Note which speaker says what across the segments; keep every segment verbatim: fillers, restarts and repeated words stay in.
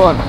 Speaker 1: Go on.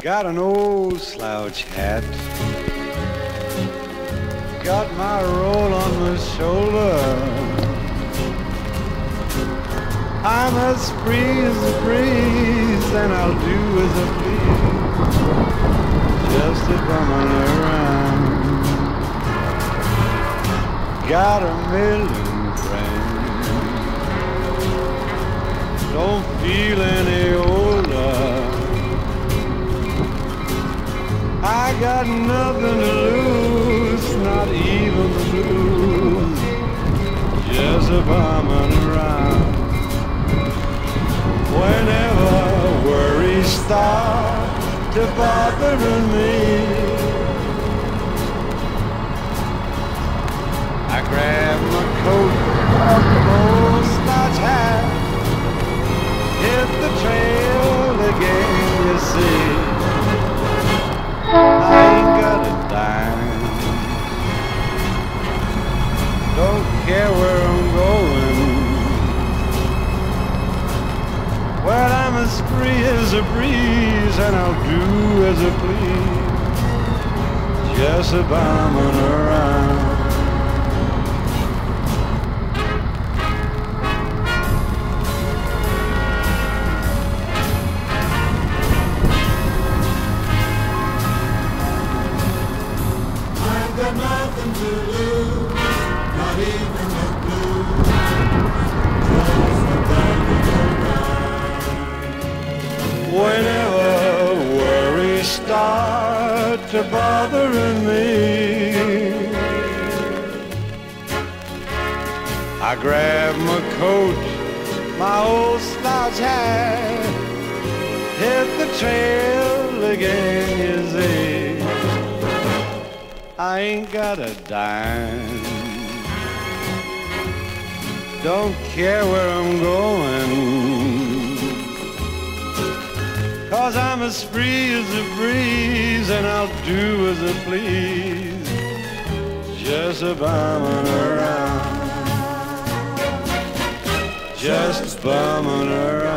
Speaker 1: Got an old slouch hat, got my roll on my shoulder. I'm as free as a breeze, and I'll do as I please, just a bumming around. Got a million friends, don't feel any older. I got nothing to lose, not even the blues, just a bumming around. Whenever worries start to bothering me, I grab my coat, old slouch hat, hit the trail again, you see. I ain't got a dime, don't care where I'm going. Well, I'm as free as a breeze, and I'll do as I please, just a bumming around.
Speaker 2: Got nothing to lose, not even the blues, just a bumming around.
Speaker 1: Whenever worries start to bothering me, I grab my coat, my old slouch hat, hit the trail again, you see. I ain't got a dime, don't care where I'm going, 'cause I'm as free as a breeze, and I'll do as I please, just a bumming around, just bumming around.